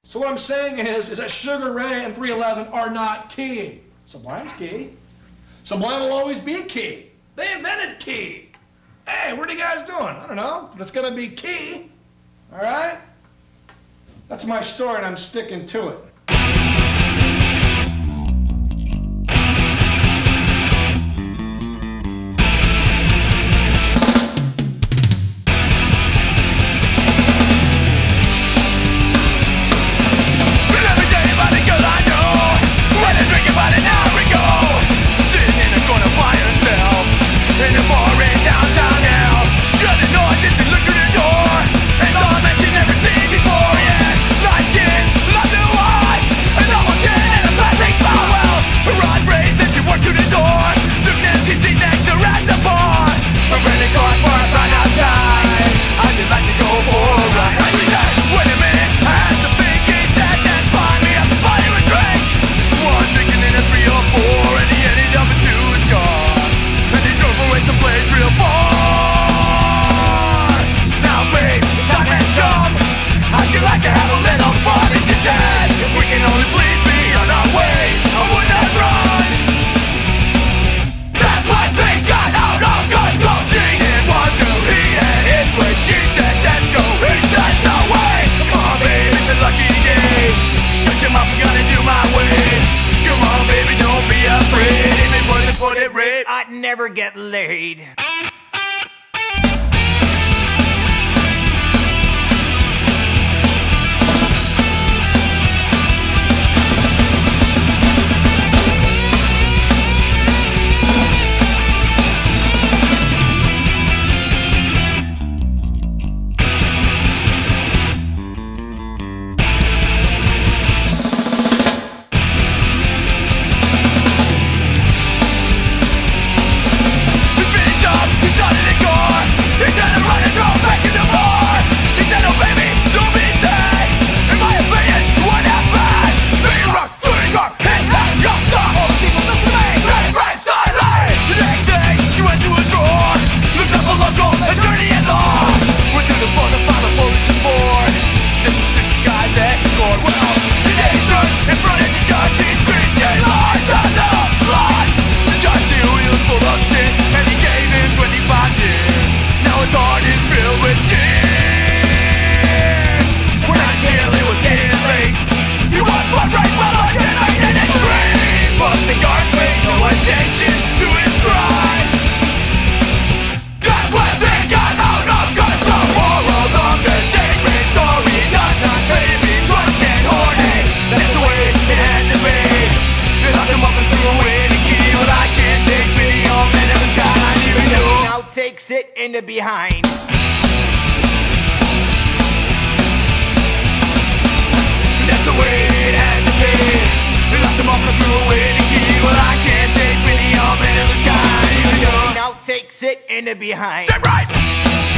So what I'm saying is that Sugar Ray and 311 are not key. Sublime's key. Sublime will always be key. They invented key. Hey, what are you guys doing? I don't know, but it's gonna be key. All right? That's my story and I'm sticking to it. I'd never get laid. Takes it in the behind. That's the way it has to be. We locked them off and threw away the key. Well, I can't take pity on men in the sky. Now takes it in the behind. That's right.